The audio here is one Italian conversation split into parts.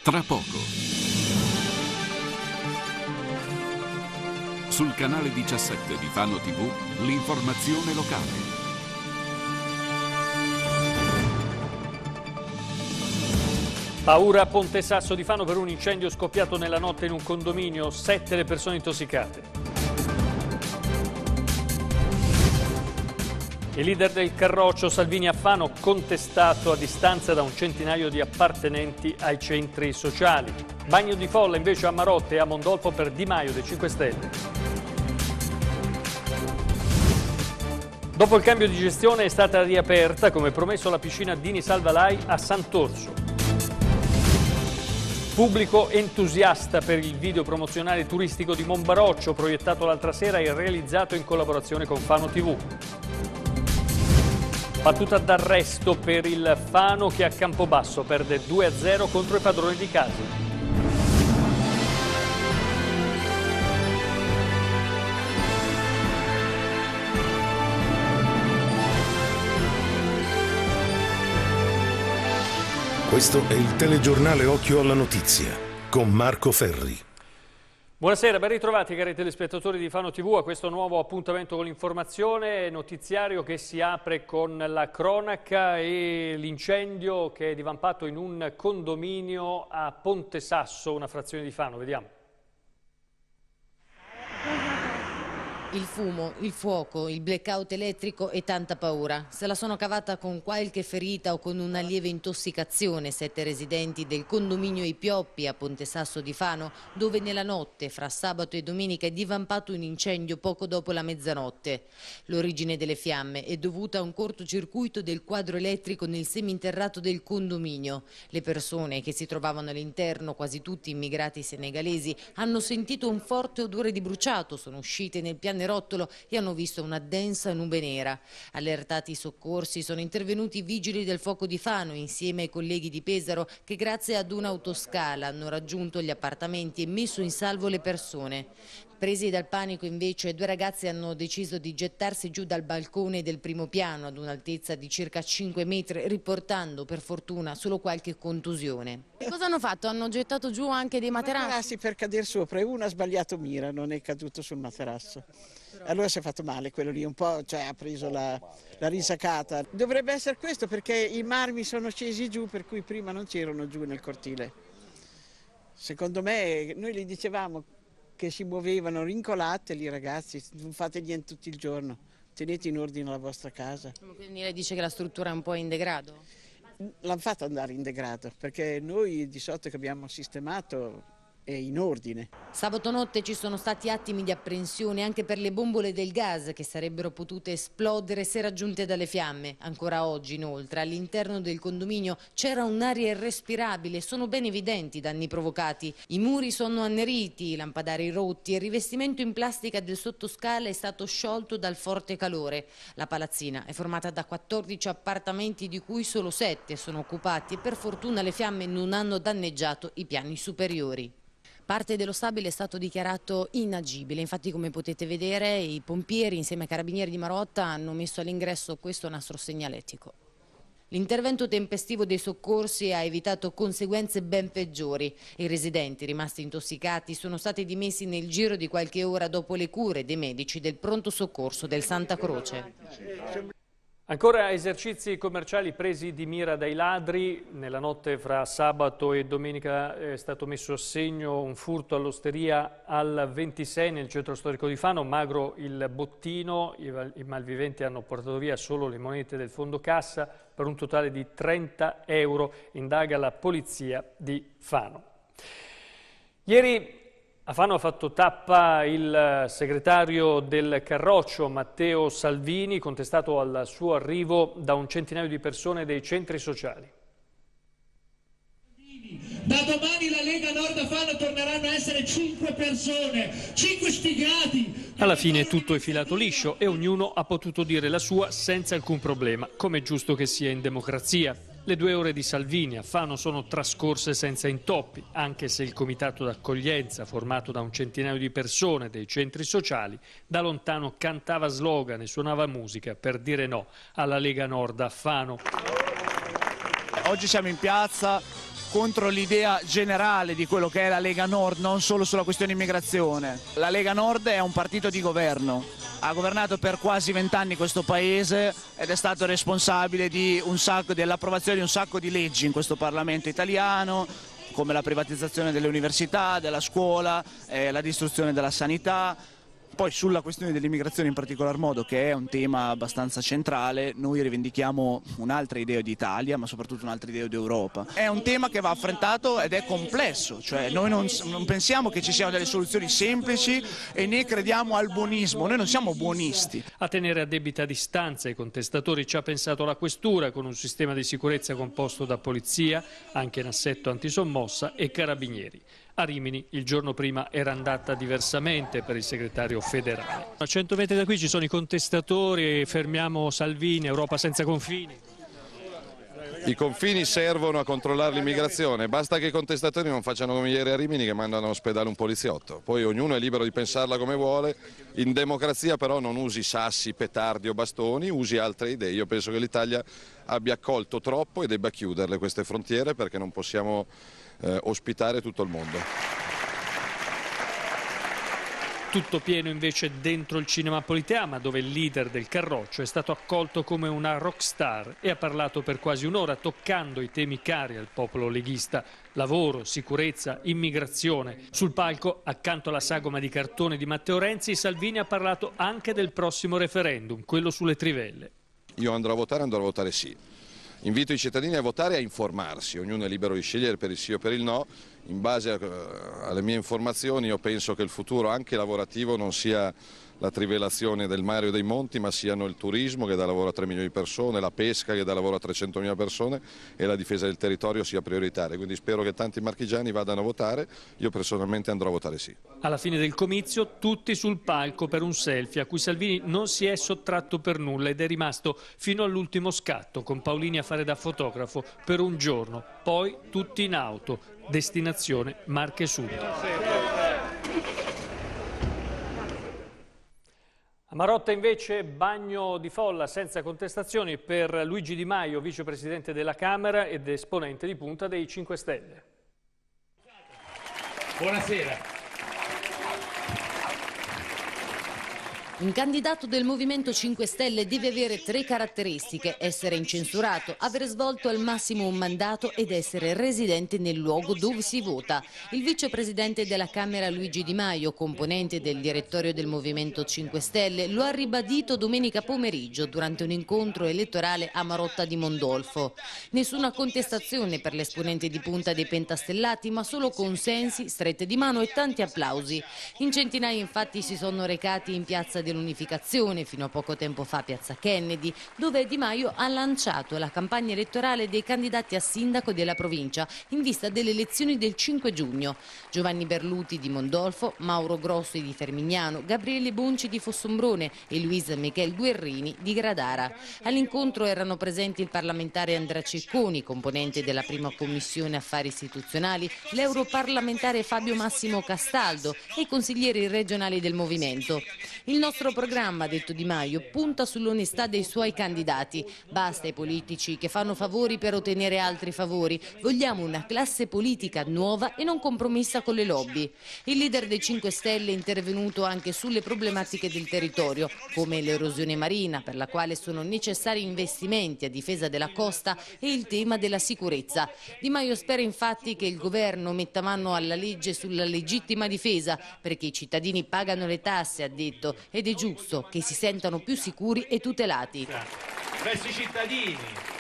Tra poco. Sul canale 17 di Fano TV, l'informazione locale. Paura a Ponte Sasso di Fano per un incendio scoppiato nella notte in un condominio, 7 le persone intossicate. Il leader del Carroccio, Salvini a Fano, contestato a distanza da un centinaio di appartenenti ai centri sociali. Bagno di folla invece a Marotte e a Mondolfo per Di Maio dei 5 Stelle. Dopo il cambio di gestione è stata riaperta, come promesso, la piscina Dini Salvalai a Sant'Orso. Pubblico entusiasta per il video promozionale turistico di Monbaroccio, proiettato l'altra sera e realizzato in collaborazione con Fano TV. Battuta d'arresto per il Fano che a Campobasso perde 2-0 contro i padroni di casa. Questo è il telegiornale Occhio alla Notizia con Marco Ferri. Buonasera, ben ritrovati cari telespettatori di Fano TV a questo nuovo appuntamento con l'informazione, notiziario che si apre con la cronaca e l'incendio che è divampato in un condominio a Ponte Sasso, una frazione di Fano. Vediamo. Il fumo, il fuoco, il blackout elettrico e tanta paura. Se la sono cavata con qualche ferita o con una lieve intossicazione 7 residenti del condominio I Pioppi a Ponte Sasso di Fano, dove nella notte fra sabato e domenica è divampato un incendio poco dopo la mezzanotte. L'origine delle fiamme è dovuta a un cortocircuito del quadro elettrico nel seminterrato del condominio. Le persone che si trovavano all'interno, quasi tutti immigrati senegalesi, hanno sentito un forte odore di bruciato, sono uscite nel pianerottolo e hanno visto una densa nube nera. Allertati i soccorsi, sono intervenuti i vigili del fuoco di Fano insieme ai colleghi di Pesaro che grazie ad un'autoscala hanno raggiunto gli appartamenti e messo in salvo le persone. Presi dal panico invece 2 ragazzi hanno deciso di gettarsi giù dal balcone del primo piano ad un'altezza di circa 5 metri riportando per fortuna solo qualche contusione. Cosa hanno fatto? Hanno gettato giù anche dei materassi? Per cadere sopra e uno ha sbagliato mira, non è caduto sul materasso. Allora si è fatto male quello lì, un po', cioè ha preso la risacata. Dovrebbe essere questo perché i marmi sono scesi giù per cui prima non c'erano giù nel cortile. Secondo me noi gli dicevamo che si muovevano, rincolateli ragazzi, non fate niente tutto il giorno, tenete in ordine la vostra casa. Quindi lei dice che la struttura è un po' in degrado? L'hanno fatto andare in degrado perché noi di sotto che abbiamo sistemato è in ordine. Sabato notte ci sono stati attimi di apprensione anche per le bombole del gas che sarebbero potute esplodere se raggiunte dalle fiamme. Ancora oggi inoltre all'interno del condominio c'era un'aria irrespirabile, sono ben evidenti i danni provocati. I muri sono anneriti, i lampadari rotti e il rivestimento in plastica del sottoscala è stato sciolto dal forte calore. La palazzina è formata da 14 appartamenti di cui solo 7 sono occupati e per fortuna le fiamme non hanno danneggiato i piani superiori. Parte dello stabile è stato dichiarato inagibile, infatti come potete vedere i pompieri insieme ai carabinieri di Marotta hanno messo all'ingresso questo nastro segnaletico. L'intervento tempestivo dei soccorsi ha evitato conseguenze ben peggiori. I residenti rimasti intossicati sono stati dimessi nel giro di qualche ora dopo le cure dei medici del pronto soccorso del Santa Croce. Ancora esercizi commerciali presi di mira dai ladri. Nella notte fra sabato e domenica è stato messo a segno un furto all'osteria al 26 nel centro storico di Fano. Magro il bottino, i malviventi hanno portato via solo le monete del fondo cassa per un totale di 30 euro. Indaga la polizia di Fano. Ieri a Fano ha fatto tappa il segretario del Carroccio, Matteo Salvini, contestato al suo arrivo da un centinaio di persone dei centri sociali. Da domani la Lega Nord a Fano torneranno a essere 5 persone, 5 sfigati. Alla fine tutto è filato liscio e ognuno ha potuto dire la sua senza alcun problema, come è giusto che sia in democrazia. Le 2 ore di Salvini a Fano sono trascorse senza intoppi, anche se il comitato d'accoglienza, formato da un centinaio di persone dei centri sociali, da lontano cantava slogan e suonava musica per dire no alla Lega Nord a Fano. Oggi siamo in piazza contro l'idea generale di quello che è la Lega Nord, non solo sulla questione immigrazione. La Lega Nord è un partito di governo, ha governato per quasi 20 anni questo paese ed è stato responsabile dell'approvazione di un sacco di leggi in questo Parlamento italiano, come la privatizzazione delle università, della scuola, la distruzione della sanità. Poi sulla questione dell'immigrazione in particolar modo, che è un tema abbastanza centrale, noi rivendichiamo un'altra idea di Italia, ma soprattutto un'altra idea di Europa. È un tema che va affrontato ed è complesso, cioè noi non pensiamo che ci siano delle soluzioni semplici e né crediamo al buonismo, noi non siamo buonisti. A tenere a debita distanza i contestatori ci ha pensato la Questura, con un sistema di sicurezza composto da polizia, anche in assetto antisommossa, e carabinieri. A Rimini il giorno prima era andata diversamente per il segretario federale. A 100 metri da qui ci sono i contestatori, fermiamo Salvini, Europa senza confini. I confini servono a controllare l'immigrazione, basta che i contestatori non facciano come ieri a Rimini, che mandano all'ospedale un poliziotto. Poi ognuno è libero di pensarla come vuole, in democrazia però non usi sassi, petardi o bastoni, usi altre idee. Io penso che l'Italia abbia accolto troppo e debba chiuderle queste frontiere, perché non possiamo ospitare tutto il mondo. Tutto pieno invece dentro il Cinema Politeama, dove il leader del Carroccio è stato accolto come una rockstar e ha parlato per quasi un'ora, toccando i temi cari al popolo leghista: lavoro, sicurezza, immigrazione. Sul palco, accanto alla sagoma di cartone di Matteo Renzi, Salvini ha parlato anche del prossimo referendum, quello sulle trivelle. Io andrò a votare sì. Invito i cittadini a votare e a informarsi, ognuno è libero di scegliere per il sì o per il no. In base alle mie informazioni io penso che il futuro anche lavorativo non sia la trivellazione del mare o dei monti, ma siano il turismo, che dà lavoro a 3 milioni di persone, la pesca, che dà lavoro a 300.000 persone, e la difesa del territorio sia prioritaria. Quindi spero che tanti marchigiani vadano a votare, io personalmente andrò a votare sì. Alla fine del comizio tutti sul palco per un selfie, a cui Salvini non si è sottratto per nulla ed è rimasto fino all'ultimo scatto, con Paolini a fare da fotografo per un giorno. Poi tutti in auto, destinazione Marche Sud. A Marotta invece bagno di folla senza contestazioni per Luigi Di Maio, vicepresidente della Camera ed esponente di punta dei 5 Stelle. Buonasera. Un candidato del Movimento 5 Stelle deve avere 3 caratteristiche: essere incensurato, aver svolto al massimo un mandato ed essere residente nel luogo dove si vota. Il vicepresidente della Camera Luigi Di Maio, componente del direttorio del Movimento 5 Stelle, lo ha ribadito domenica pomeriggio durante un incontro elettorale a Marotta di Mondolfo. Nessuna contestazione per l'esponente di punta dei pentastellati, ma solo consensi, strette di mano e tanti applausi. In centinaia infatti si sono recati in piazza dell'Unificazione, fino a poco tempo fa piazza Kennedy, dove Di Maio ha lanciato la campagna elettorale dei candidati a sindaco della provincia in vista delle elezioni del 5 giugno. Giovanni Berluti di Mondolfo, Mauro Grossi di Fermignano, Gabriele Bonci di Fossombrone e Luisa Michel Guerrini di Gradara. All'incontro erano presenti il parlamentare Andrea Cecconi, componente della prima commissione affari istituzionali, l'europarlamentare Fabio Massimo Castaldo e i consiglieri regionali del movimento. Il nostro programma, ha detto Di Maio, punta sull'onestà dei suoi candidati. Basta ai politici che fanno favori per ottenere altri favori. Vogliamo una classe politica nuova e non compromessa con le lobby. Il leader dei 5 Stelle è intervenuto anche sulle problematiche del territorio, come l'erosione marina, per la quale sono necessari investimenti a difesa della costa, e il tema della sicurezza. Di Maio spera infatti che il governo metta mano alla legge sulla legittima difesa, perché i cittadini pagano le tasse, ha detto, ed è giusto che si sentano più sicuri e tutelati. Verso i cittadini.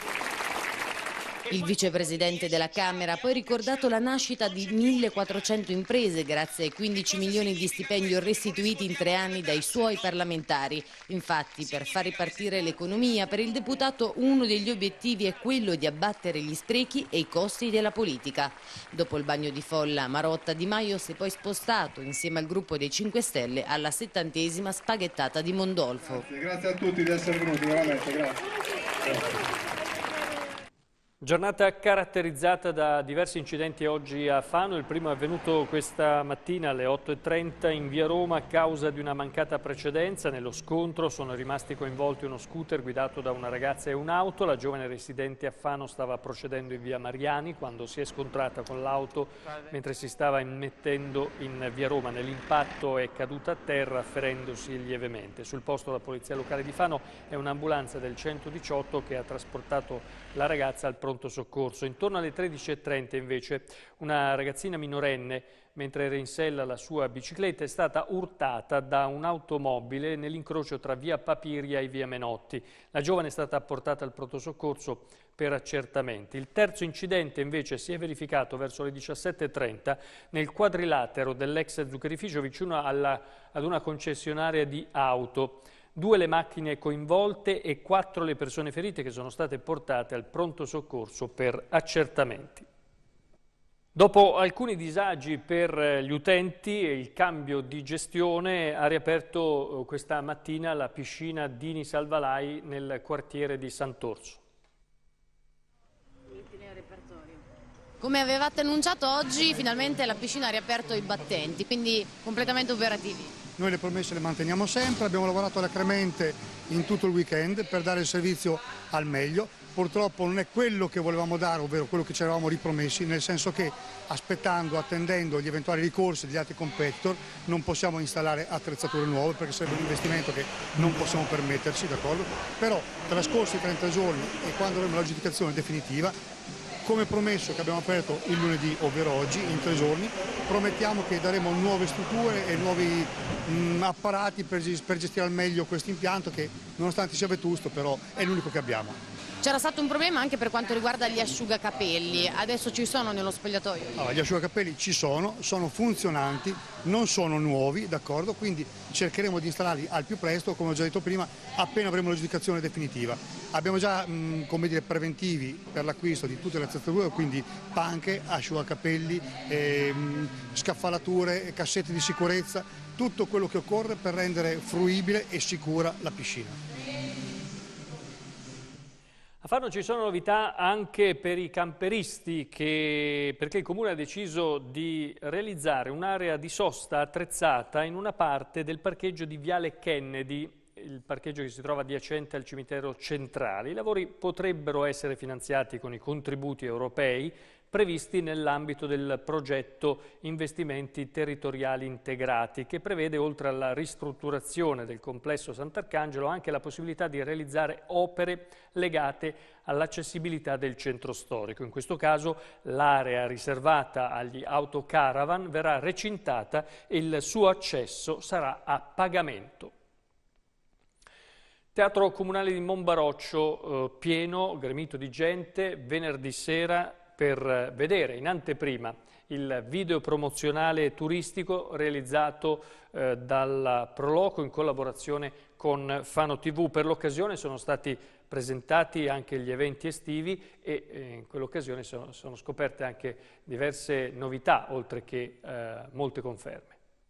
Il vicepresidente della Camera ha poi ricordato la nascita di 1.400 imprese grazie ai 15 milioni di stipendio restituiti in 3 anni dai suoi parlamentari. Infatti, per far ripartire l'economia, per il deputato uno degli obiettivi è quello di abbattere gli sprechi e i costi della politica. Dopo il bagno di folla a Marotta, Di Maio si è poi spostato insieme al gruppo dei 5 Stelle alla 70ª spaghettata di Mondolfo. Grazie a tutti di essere venuti, veramente, grazie. Giornata caratterizzata da diversi incidenti oggi a Fano. Il primo è avvenuto questa mattina alle 8:30 in via Roma a causa di una mancata precedenza. Nello scontro sono rimasti coinvolti uno scooter guidato da una ragazza e un'auto. La giovane residente a Fano stava procedendo in via Mariani quando si è scontrata con l'auto mentre si stava immettendo in via Roma. Nell'impatto è caduta a terra ferendosi lievemente. Sul posto la polizia locale di Fano e un'ambulanza del 118 che ha trasportato la ragazza al pronto soccorso. Intorno alle 13:30 invece una ragazzina minorenne, mentre era in sella alla sua bicicletta, è stata urtata da un'automobile nell'incrocio tra via Papiria e via Menotti. La giovane è stata portata al pronto soccorso per accertamenti. Il terzo incidente invece si è verificato verso le 17:30 nel quadrilatero dell'ex zuccherificio vicino ad una concessionaria di auto. 2 le macchine coinvolte e 4 le persone ferite che sono state portate al pronto soccorso per accertamenti. Dopo alcuni disagi per gli utenti e il cambio di gestione, ha riaperto questa mattina la piscina Dini Salvalai nel quartiere di Sant'Orso. Come avevate annunciato oggi, finalmente la piscina ha riaperto i battenti, quindi completamente operativi. Noi le promesse le manteniamo sempre, abbiamo lavorato alacremente in tutto il weekend per dare il servizio al meglio. Purtroppo non è quello che volevamo dare, ovvero quello che ci eravamo ripromessi, nel senso che attendendo gli eventuali ricorsi degli altri competitor non possiamo installare attrezzature nuove perché sarebbe un investimento che non possiamo permetterci, d'accordo? Però trascorsi 30 giorni e quando avremo l'aggiudicazione definitiva, come promesso che abbiamo aperto il lunedì, ovvero oggi, in 3 giorni, promettiamo che daremo nuove strutture e nuovi apparati per gestire al meglio questo impianto che, nonostante sia vetusto, però è l'unico che abbiamo. C'era stato un problema anche per quanto riguarda gli asciugacapelli, adesso ci sono nello spogliatoio? Allora, gli asciugacapelli ci sono funzionanti, non sono nuovi, d'accordo? Quindi cercheremo di installarli al più presto, come ho già detto prima, appena avremo l'aggiudicazione definitiva. Abbiamo già come dire, preventivi per l'acquisto di tutte le attrezzature, quindi panche, asciugacapelli, scaffalature, cassette di sicurezza, tutto quello che occorre per rendere fruibile e sicura la piscina. A Fano ci sono novità anche per i camperisti perché il Comune ha deciso di realizzare un'area di sosta attrezzata in una parte del parcheggio di Viale Kennedy, il parcheggio che si trova adiacente al cimitero centrale. I lavori potrebbero essere finanziati con i contributi europei previsti nell'ambito del progetto Investimenti Territoriali Integrati, che prevede, oltre alla ristrutturazione del complesso Sant'Arcangelo, anche la possibilità di realizzare opere legate all'accessibilità del centro storico. In questo caso l'area riservata agli autocaravan verrà recintata e il suo accesso sarà a pagamento. Teatro Comunale di Monbaroccio pieno, gremito di gente, venerdì sera per vedere in anteprima il video promozionale turistico realizzato dalla Proloco in collaborazione con Fano TV. Per l'occasione sono stati presentati anche gli eventi estivi e in quell'occasione sono scoperte anche diverse novità, oltre che molte conferme.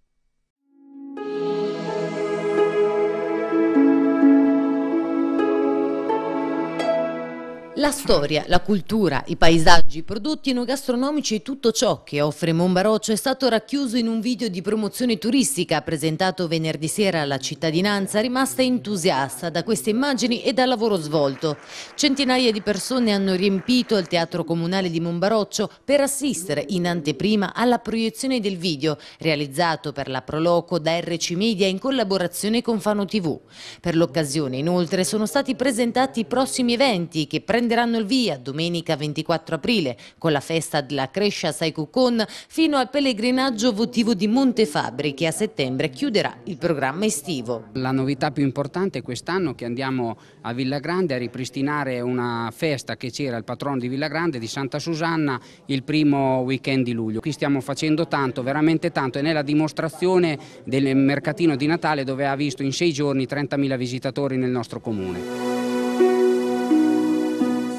La storia, la cultura, i paesaggi, i prodotti enogastronomici e tutto ciò che offre Monbaroccio è stato racchiuso in un video di promozione turistica presentato venerdì sera alla cittadinanza, rimasta entusiasta da queste immagini e dal lavoro svolto. Centinaia di persone hanno riempito il Teatro Comunale di Monbaroccio per assistere in anteprima alla proiezione del video realizzato per la Proloco da RC Media in collaborazione con Fano TV. Per l'occasione inoltre sono stati presentati i prossimi eventi che prenderanno il via domenica 24 aprile con la festa della Crescia Saikucon fino al pellegrinaggio votivo di Montefabbri che a settembre chiuderà il programma estivo. La novità più importante quest'anno è che andiamo a Villagrande a ripristinare una festa che c'era, il patrono di Villagrande, di Santa Susanna, il primo weekend di luglio. Qui stiamo facendo tanto, veramente tanto, e nella dimostrazione del mercatino di Natale dove ha visto in 6 giorni 30.000 visitatori nel nostro comune.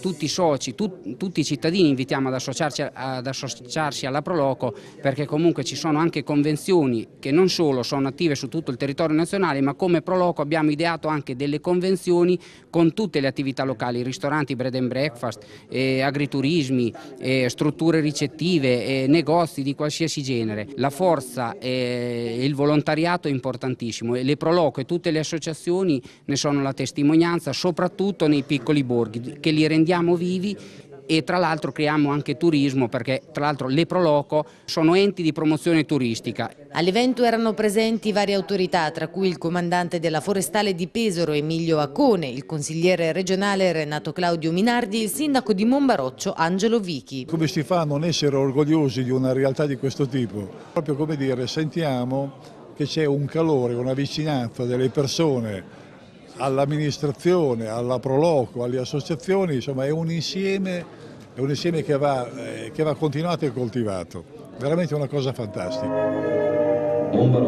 tutti i soci, tutti i cittadini invitiamo ad associarsi alla Proloco, perché comunque ci sono anche convenzioni che non solo sono attive su tutto il territorio nazionale, ma come Proloco abbiamo ideato anche delle convenzioni con tutte le attività locali, ristoranti, bread and breakfast, agriturismi, strutture ricettive, negozi di qualsiasi genere. La forza e il volontariato è importantissimo e le Proloco e tutte le associazioni ne sono la testimonianza, soprattutto nei piccoli borghi, che li rendiamo vivi e tra l'altro creiamo anche turismo, perché tra l'altro le Proloco sono enti di promozione turistica. All'evento erano presenti varie autorità, tra cui il comandante della Forestale di Pesaro Emilio Accone, il consigliere regionale Renato Claudio Minardi e il sindaco di Monbaroccio Angelo Vichi. Come si fa a non essere orgogliosi di una realtà di questo tipo? Proprio come dire, sentiamo che c'è un calore, una vicinanza delle persone all'amministrazione, alla Proloco, alle associazioni, insomma è un insieme che va continuato e coltivato, veramente una cosa fantastica.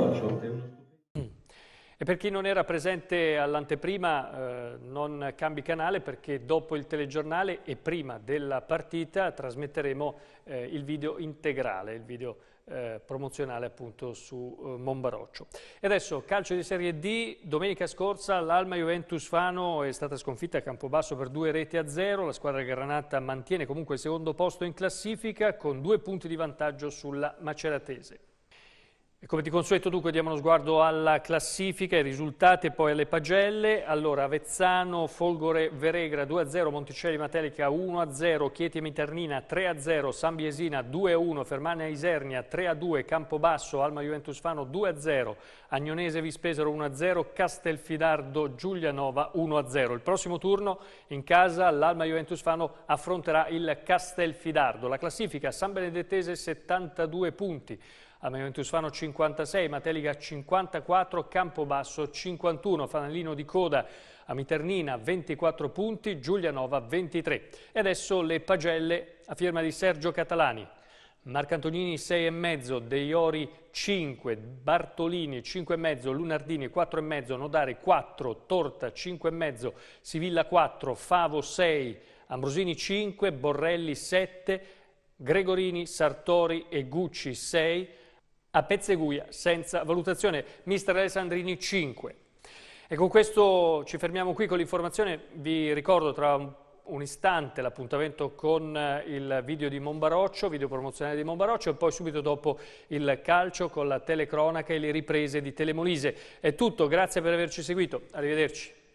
E per chi non era presente all'anteprima non cambi canale, perché dopo il telegiornale e prima della partita trasmetteremo il video integrale, il video promozionale appunto su Monbaroccio. E adesso calcio di Serie D. Domenica scorsa l'Alma Juventus Fano è stata sconfitta a Campobasso per 2-0. La squadra granata mantiene comunque il secondo posto in classifica con 2 punti di vantaggio sulla Maceratese. E come di consueto dunque diamo uno sguardo alla classifica, ai risultati e poi alle pagelle. Allora Avezzano, Folgore, Veregra 2-0, Monticelli Matelica 1-0, Chieti e Miternina 3-0, San Biesina 2-1, Fermania Isernia 3-2, Campobasso, Alma Juventus Fano 2-0, Agnonese Vispesaro 1-0, Castelfidardo Giulianova 1-0. Il prossimo turno in casa l'Alma Juventus Fano affronterà il Castelfidardo. La classifica: San Benedettese 72 punti. Alma Juventus Fano 56, Matelica 54, Campobasso 51, Fanalino di coda a Miternina 24 punti, Giulianova 23. E adesso le pagelle a firma di Sergio Catalani. Marcantonini 6,5, De Iori 5, Bartolini 5,5, Lunardini 4,5, Nodari 4, Torta 5,5, Sivilla 4, Favo 6, Ambrosini 5, Borrelli 7, Gregorini, Sartori e Gucci 6, a Pezzeguia senza valutazione, mister Alessandrini 5. E con questo ci fermiamo qui con l'informazione. Vi ricordo tra un istante l'appuntamento con il video di Monbaroccio, video promozionale di Monbaroccio, e poi subito dopo il calcio con la telecronaca e le riprese di Telemolise. È tutto, grazie per averci seguito, arrivederci.